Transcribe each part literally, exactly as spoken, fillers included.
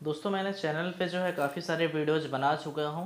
दोस्तों मैंने चैनल पे जो है काफ़ी सारे वीडियोज़ बना चुका हूँ।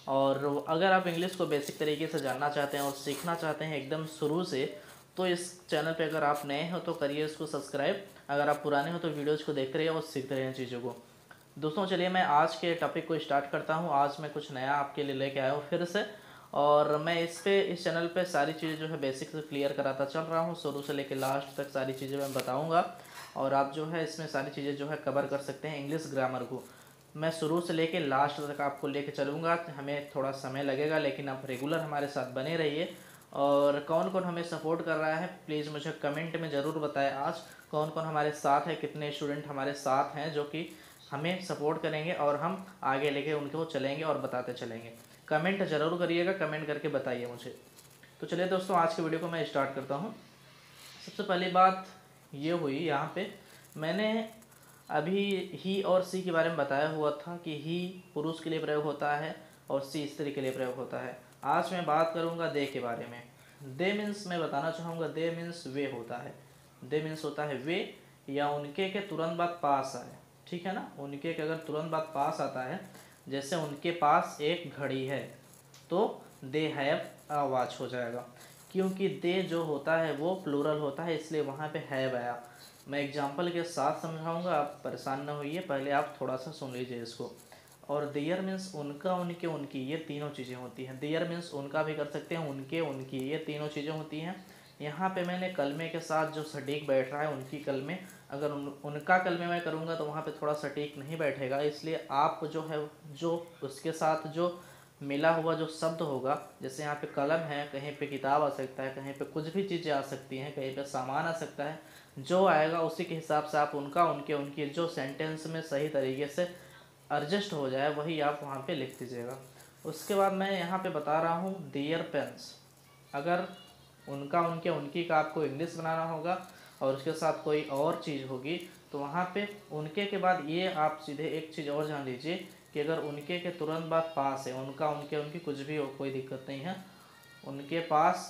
और अगर आप इंग्लिश को बेसिक तरीके से जानना चाहते हैं और सीखना चाहते हैं एकदम शुरू से, तो इस चैनल पे अगर आप नए हो तो करिए इसको सब्सक्राइब। अगर आप पुराने हो तो वीडियोज़ को देखते रहिए और सीखते रहिए चीज़ों को। दोस्तों चलिए मैं आज के टॉपिक को स्टार्ट करता हूँ। आज मैं कुछ नया आपके लिए लेके आया हूँ फिर से, और मैं इस पे इस चैनल पे सारी चीज़ें जो है बेसिक से क्लियर कराता चल रहा हूँ। शुरू से लेकर लास्ट तक सारी चीज़ें मैं बताऊँगा, और आप जो है इसमें सारी चीज़ें जो है कवर कर सकते हैं। इंग्लिश ग्रामर को मैं शुरू से लेके लास्ट तक आपको लेके चलूँगा। हमें थोड़ा समय लगेगा, लेकिन आप रेगुलर हमारे साथ बने रहिए। और कौन कौन हमें सपोर्ट कर रहा है प्लीज़ मुझे कमेंट में ज़रूर बताएं। आज कौन कौन हमारे साथ है, कितने स्टूडेंट हमारे साथ हैं जो कि हमें सपोर्ट करेंगे और हम आगे लेके उनको चलेंगे और बताते चलेंगे। कमेंट ज़रूर करिएगा, कमेंट करके बताइए मुझे। तो चलिए दोस्तों आज के वीडियो को मैं स्टार्ट करता हूँ। सबसे पहली बात ये हुई, यहाँ पे मैंने अभी ही और सी के बारे में बताया हुआ था कि ही पुरुष के लिए प्रयोग होता है और सी स्त्री के लिए प्रयोग होता है। आज मैं बात करूँगा दे के बारे में। दे मीन्स मैं बताना चाहूँगा, दे मीन्स वे होता है। दे मीन्स होता है वे या उनके के तुरंत बाद पास आए, ठीक है ना। उनके के अगर तुरंत बाद पास आता है, जैसे उनके पास एक घड़ी है, तो दे हैव आ वॉच हो जाएगा, क्योंकि दे जो होता है वो प्लूरल होता है, इसलिए वहाँ पे हैव आया। मैं एग्जांपल के साथ समझाऊंगा, आप परेशान न होइए, पहले आप थोड़ा सा सुन लीजिए इसको। और देयर मीन्स उनका, उनके, उनकी, ये तीनों चीज़ें होती हैं। देयर मीन्स उनका भी कर सकते हैं, उनके, उनकी, ये तीनों चीज़ें होती हैं। यहाँ पे मैंने कलमे के साथ जो सटीक बैठ रहा है उनकी कलमे, अगर उन, उनका कलमे मैं करूँगा तो वहाँ पे थोड़ा सटीक नहीं बैठेगा, इसलिए आप जो है जो उसके साथ जो मिला हुआ जो शब्द होगा, जैसे यहाँ पे कलम है, कहीं पे किताब आ सकता है, कहीं पे कुछ भी चीज़ें आ सकती हैं, कहीं पे सामान आ सकता है, जो आएगा उसी के हिसाब से आप उनका, उनके, उनकी जो सेंटेंस में सही तरीके से एडजस्ट हो जाए वही आप वहाँ पे लिख दीजिएगा। उसके बाद मैं यहाँ पे बता रहा हूँ देयर पेन्स। अगर उनका, उनके, उनकी का आपको इंग्लिश बनाना होगा और उसके साथ कोई और चीज़ होगी, तो वहाँ पे उनके के बाद ये आप सीधे एक चीज़ और जान लीजिए कि अगर उनके के तुरंत बाद पास है, उनका, उनके, उनकी कुछ भी हो, कोई दिक्कत नहीं है। उनके पास,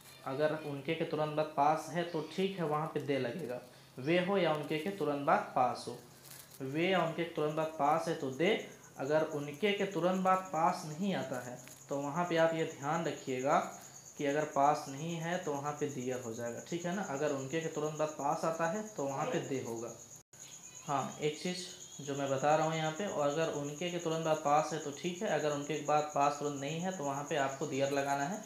अगर उनके के तुरंत बाद पास है तो ठीक है, वहाँ पे दे लगेगा। वे हो या उनके के तुरंत बाद पास हो, वे या उनके तुरंत बाद पास है तो दे। अगर उनके के तुरंत बाद पास नहीं आता है तो वहाँ पे आप ये ध्यान रखिएगा कि अगर पास नहीं है तो वहाँ पे दियर हो जाएगा, ठीक है ना। अगर उनके के तुरंत बाद पास आता है तो वहाँ पे दे होगा। हाँ, एक चीज़ जो मैं बता रहा हूँ यहाँ पे, और अगर उनके के तुरंत बाद पास है तो ठीक है, अगर उनके के बाद पास तुरंत नहीं है तो वहाँ पे आपको दियर लगाना है।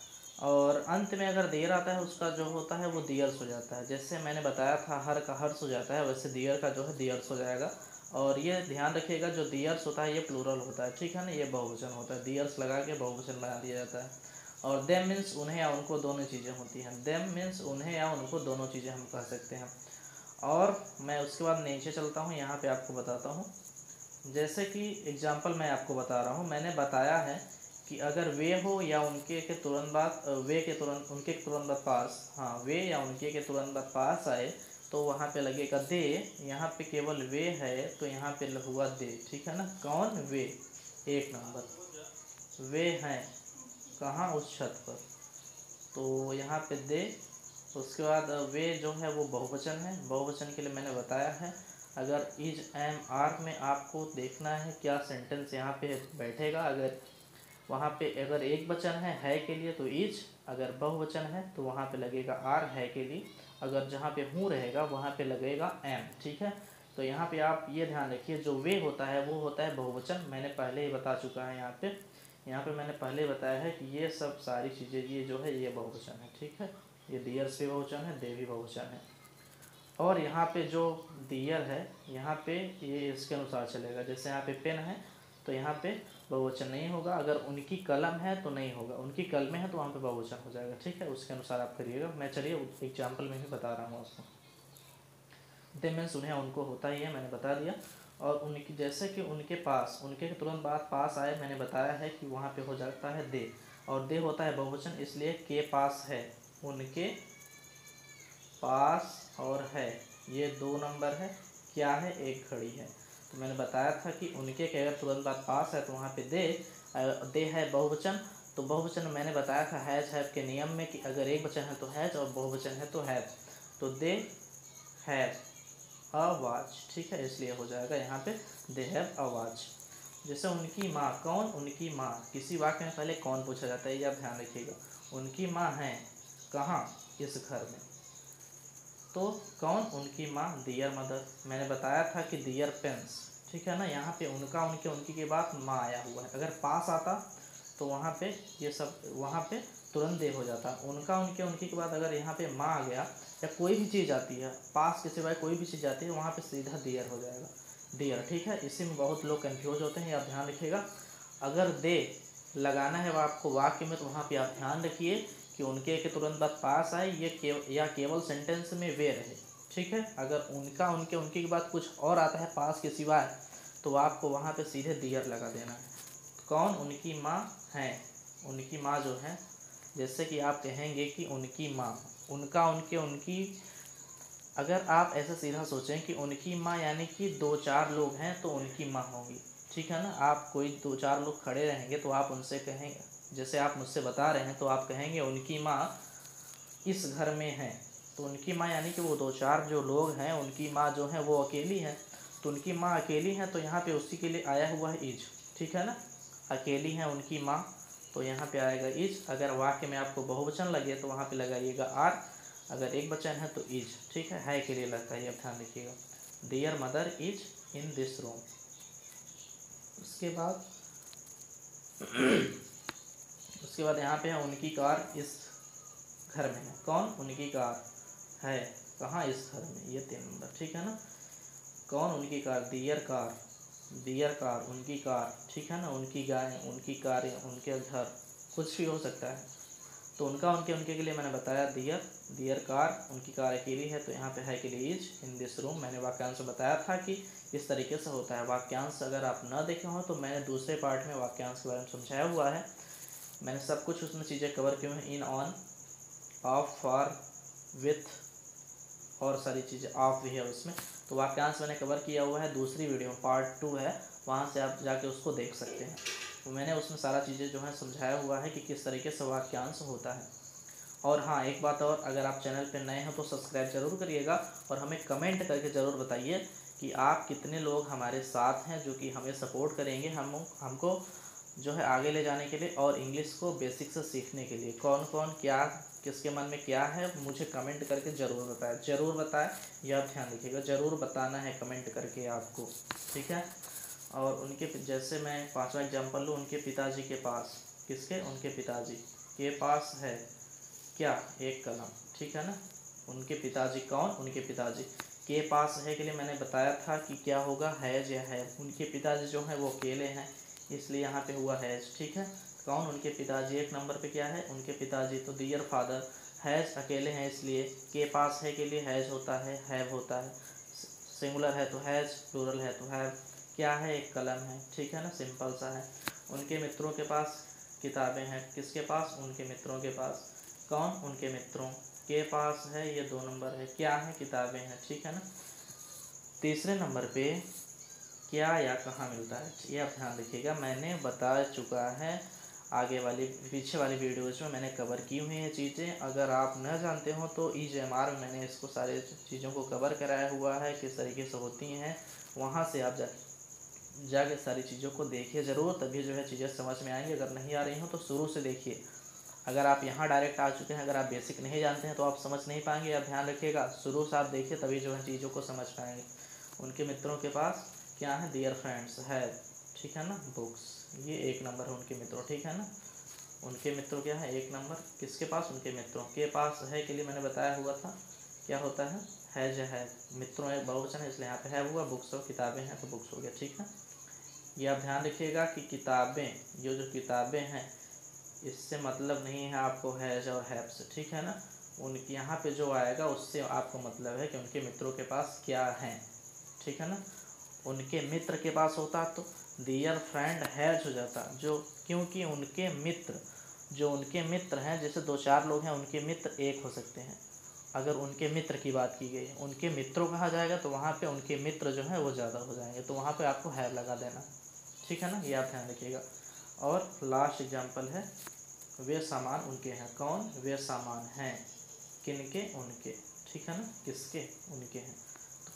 और अंत में अगर देयर आता है उसका जो होता है वो दियर्स हो जाता है। जैसे मैंने बताया था हर का हर्ष हो जाता है, वैसे दियर का जो है दियर्स हो जाएगा। और ये ध्यान रखिएगा, जो दियर्स होता है ये प्लूरल होता है, ठीक है ना, ये बहुवचन होता है। दियर्स लगा के बहुवचन बना दिया जाता है। और देम मीन्स उन्हें या उनको, दोनों चीज़ें होती हैं। देम मीन्स उन्हें या उनको, दोनों चीज़ें हम कह सकते हैं। और मैं उसके बाद नीचे चलता हूँ, यहाँ पे आपको बताता हूँ। जैसे कि एग्जांपल मैं आपको बता रहा हूँ, मैंने बताया है कि अगर वे हो या उनके के तुरंत बाद, वे के तुरंत, उनके के तुरंत बाद पास, हाँ वे या उनके के तुरंत बाद पास आए तो वहाँ पे लगेगा दे। यहाँ पे केवल वे है तो यहाँ पे हुआ दे, ठीक है ना। कौन? वे। एक नंबर, वे हैं कहाँ? उस छत पर, तो यहाँ पे दे। उसके बाद वे जो है वो बहुवचन है, बहुवचन के लिए मैंने बताया है। अगर इज, एम, आर में आपको देखना है क्या सेंटेंस यहाँ पे बैठेगा। अगर वहाँ पे अगर एक वचन है है के लिए तो इज, अगर बहुवचन है तो वहाँ पे लगेगा आर है के लिए। अगर जहाँ पे हूँ रहेगा वहाँ पे लगेगा एम, ठीक है। तो यहाँ पे आप ये ध्यान रखिए, जो वे होता है वो होता है बहुवचन, मैंने पहले ही बता चुका है। यहाँ पे यहाँ पे मैंने पहले बताया है कि ये सब सारी चीज़ें ये जो है ये बहुवचन है, ठीक है। ये दियर्स भी बहुवचन है, दे भी बहुवचन है। और यहाँ पे जो दियर है यहाँ पे ये इसके अनुसार चलेगा। जैसे यहाँ पे पेन है तो यहाँ पे बहुवचन नहीं होगा, अगर उनकी कलम है तो नहीं होगा, उनकी कलमें हैं तो वहाँ पे बहुवचन हो जाएगा, ठीक है। उसके अनुसार आप करिएगा। मैं चलिए एग्जाम्पल में भी बता रहा हूँ आपको। दे मीन्स उन्हें, उनको होता ही है, मैंने बता दिया। और उनकी, जैसे कि उनके पास, उनके तुरंत बाद पास आए, मैंने बताया है कि वहाँ पे हो जाता है दे। और दे होता है बहुवचन, इसलिए के पास है, उनके पास और है, ये दो नंबर है। क्या है? एक घड़ी है। तो मैंने बताया था कि उनके के अगर तुरंत बाद पास है तो वहाँ पे दे, दे है बहुवचन। तो बहुवचन मैंने बताया था हैज, हैव के नियम में कि अगर एक वचन है तो हैज और बहुवचन है तो हैव। तो दे हैव, अ वाच, ठीक है, इसलिए हो जाएगा यहाँ पे दे हैव अ वाच। जैसे उनकी माँ, कौन उनकी माँ, किसी वाक्य में पहले कौन पूछा जाता है, ये आप ध्यान रखिएगा। उनकी माँ है कहाँ, इस घर में। तो कौन उनकी माँ, दियर मदर। मैंने बताया था कि दियर पेंस, ठीक है ना। यहाँ पे उनका, उनके, उनकी के बाद माँ आया हुआ है। अगर पास आता तो वहाँ पे ये सब, वहाँ पे तुरंत दे हो जाता। उनका, उनके, उनकी के बाद अगर यहाँ पे माँ आ गया या कोई भी चीज़ आती है, पास के सिवाय कोई भी चीज़ आती है, वहाँ पे सीधा दियर हो जाएगा, दियर, ठीक है। इसी में बहुत लोग कंफ्यूज होते हैं, आप ध्यान रखिएगा। अगर दे लगाना है वो आपको वाक्य में, तो वहाँ पे आप ध्यान रखिए कि उनके के तुरंत बाद पास आए, ये केव, या केवल सेंटेंस में वे रहे, ठीक है। अगर उनका, उनके, उनके के बाद कुछ और आता है पास के सिवाय, तो आपको वहाँ पे सीधे दियर लगा देना है। कौन उनकी माँ है, उनकी माँ जो है, जैसे कि आप कहेंगे कि उनकी माँ, उनका, उनके, उनकी। अगर आप ऐसा सीधा सोचें कि उनकी माँ यानी कि दो चार लोग हैं तो उनकी माँ होंगी, ठीक है ना। आप कोई दो चार लोग खड़े रहेंगे तो आप उनसे कहेंगे, जैसे आप मुझसे बता रहे हैं तो आप कहेंगे उनकी माँ इस घर में है। तो उनकी माँ यानी कि वो दो चार जो लोग हैं, उनकी माँ जो है वो अकेली है। तो उनकी माँ अकेली है, तो यहाँ पे उसी के लिए आया हुआ है इज, ठीक है ना। अकेली है उनकी माँ, तो यहाँ पे आएगा इज। अगर वाक्य में आपको बहुवचन लगे तो वहाँ पे लगाइएगा आर, अगर एक वचन है तो इज, ठीक है। है के लिए लगता है, अब ध्यान रखिएगा। Their mother is in this room. उसके बाद उसके बाद यहाँ पे है उनकी कार इस घर में है। कौन उनकी कार है कहाँ, इस घर में, ये तीन नंबर, ठीक है ना। कौन उनकी car, their car, their car, उनकी कार, ठीक है ना। उनकी गाय, उनकी कारें, उनके घर, कुछ भी हो सकता है। तो उनका, उनके, उनके के लिए मैंने बताया दियर, दियर कार, उनकी कार अकेली है, तो यहाँ पे है के लिए इज इन दिस रूम। मैंने वाक्यांश बताया था कि इस तरीके से होता है। वाक्यांश अगर आप न देखे हों तो मैंने दूसरे पार्ट में वाक्यांश के बारे में समझाया हुआ है। मैंने सब कुछ उसमें चीज़ें कवर की हुई हैं, in, on, off, for, with, और सारी चीज़ें ऑफ भी है उसमें। तो वाक्यांश मैंने कवर किया हुआ है, दूसरी वीडियो पार्ट टू है, वहाँ से आप जाके उसको देख सकते हैं। तो मैंने उसमें सारा चीज़ें जो है समझाया हुआ है कि किस तरीके से वाक्यांश होता है। और हाँ, एक बात और, अगर आप चैनल पर नए हैं तो सब्सक्राइब ज़रूर करिएगा, और हमें कमेंट करके ज़रूर बताइए कि आप कितने लोग हमारे साथ हैं जो कि हमें सपोर्ट करेंगे, हम हमको जो है आगे ले जाने के लिए, और इंग्लिश को बेसिक से सीखने के लिए। कौन कौन, क्या, किसके मन में क्या है, मुझे कमेंट करके ज़रूर बताएं, ज़रूर बताएं, यह ध्यान रखिएगा, ज़रूर बताना है कमेंट करके आपको, ठीक है। और उनके, जैसे मैं पांचवा एग्जांपल लूँ, उनके पिताजी के पास, किसके, उनके पिताजी के पास है क्या, एक कलम, ठीक है ना। उनके पिताजी, कौन, उनके पिताजी के पास है के लिए मैंने बताया था कि क्या होगा, हैज या है। उनके पिताजी जो हैं वो अकेले हैं, इसलिए यहाँ पे हुआ हैज, ठीक है। कौन, उनके पिताजी, एक नंबर पे क्या है, उनके पिताजी, तो दियर फादर। हैज अकेले हैं इसलिए, के पास है के लिए हैज होता है, हैव होता है। सिंगुलर है तो हैज, प्लूरल है तो हैव। क्या है, एक कलम है, ठीक है ना, सिंपल सा है। उनके मित्रों के पास किताबें हैं, किसके पास, उनके मित्रों के पास। कौन, उनके मित्रों के पास है, ये दो नंबर है, क्या है, किताबें हैं, ठीक है ना। तीसरे नंबर पे क्या या कहाँ मिलता है, ये आप ध्यान रखिएगा। मैंने बता चुका है, आगे वाली, पीछे वाली वीडियोज़ में मैंने कवर की हुई हैं चीज़ें। अगर आप न जानते हो तो ई जे एम आर में मैंने इसको सारे चीज़ों को कवर कराया हुआ है, किस तरीके से होती हैं। वहाँ से आप जा जाके सारी चीज़ों को देखिए ज़रूर, तभी जो है चीज़ें समझ में आएंगी। अगर नहीं आ रही हो तो शुरू से देखिए। अगर आप यहाँ डायरेक्ट आ चुके हैं, अगर आप बेसिक नहीं जानते हैं तो आप समझ नहीं पाएंगे। आप ध्यान रखिएगा, शुरू से आप देखिए, तभी जो है चीज़ों को समझ पाएंगे। उनके मित्रों के पास क्या है, दियर फ्रेंड्स है, ठीक है ना, बुक्स, ये एक नंबर है उनके मित्रों, ठीक है ना। उनके मित्रों क्या है, एक नंबर, किसके पास, उनके मित्रों के पास है के लिए मैंने बताया हुआ था क्या होता है, हैज है। मित्रों एक बहुवचन है इसलिए यहाँ पे है हुआ, बुक्स और किताबें हैं तो बुक्स हो गया, ठीक है। ये आप ध्यान रखिएगा कि किताबें, ये जो किताबें हैं इससे मतलब नहीं है आपको हैज और हैव से, ठीक है ना। उनके यहाँ पे जो आएगा उससे आपको मतलब है कि उनके मित्रों के पास क्या हैं, ठीक है ना। उनके मित्र के पास होता तो दियर फ्रेंड हैज हो जाता, जो क्योंकि उनके मित्र, जो उनके मित्र हैं, जैसे दो चार लोग हैं, उनके मित्र एक हो सकते हैं। अगर उनके मित्र की बात की गई, उनके मित्रों कहा जाएगा तो वहाँ पे उनके मित्र जो है वो ज़्यादा हो जाएंगे, तो वहाँ पे आपको हैव लगा देना, ठीक है ना, ये आप ध्यान रखिएगा। और लास्ट एग्जाम्पल है, वे सामान उनके हैं। कौन, वे सामान हैं, किनके, उनके, ठीक है ना, किसके, उनके हैं। तो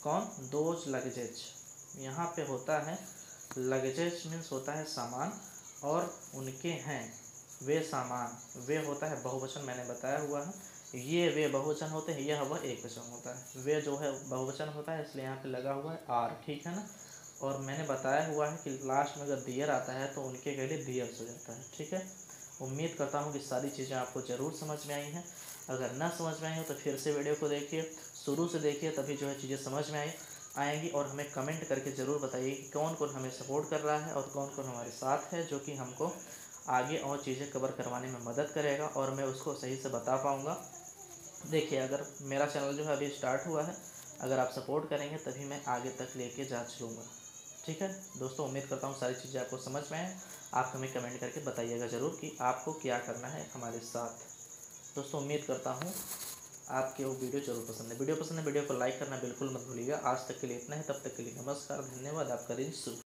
कौन? Those luggages. यहाँ पे होता है लगेजेज मीन्स होता है सामान, और उनके हैं वे सामान, वे होता है बहुवचन, मैंने बताया हुआ है। ये वे बहुवचन होते हैं, यह वह एक वचन होता है। वे जो है बहुवचन होता है, इसलिए यहाँ पे लगा हुआ है आर, ठीक है ना। और मैंने बताया हुआ है कि लास्ट में अगर दियर आता है तो उनके के लिए दियर्स हो जाता है, ठीक है। उम्मीद करता हूँ कि सारी चीज़ें आपको ज़रूर समझ में आई हैं। अगर ना समझ में आई हो तो फिर से वीडियो को देखिए, शुरू से देखिए, तभी जो है चीज़ें समझ में आई आएंगी। और हमें कमेंट करके ज़रूर बताइए कि कौन कौन हमें सपोर्ट कर रहा है और कौन कौन हमारे साथ है, जो कि हमको आगे और चीज़ें कवर करवाने में मदद करेगा और मैं उसको सही से बता पाऊँगा। देखिए, अगर मेरा चैनल जो है अभी स्टार्ट हुआ है, अगर आप सपोर्ट करेंगे तभी मैं आगे तक लेके जा चलूँगा, ठीक है दोस्तों। उम्मीद करता हूँ सारी चीज़ें आपको समझ में आए। आप हमें कमेंट करके बताइएगा ज़रूर कि आपको क्या करना है हमारे साथ। दोस्तों उम्मीद करता हूँ आपके वो वीडियो जरूर पसंद है। वीडियो पसंद है, वीडियो को लाइक करना बिल्कुल मत भूलिएगा। आज तक के लिए इतना है, तब तक के लिए नमस्कार, धन्यवाद। आपका दिन शुभ हो।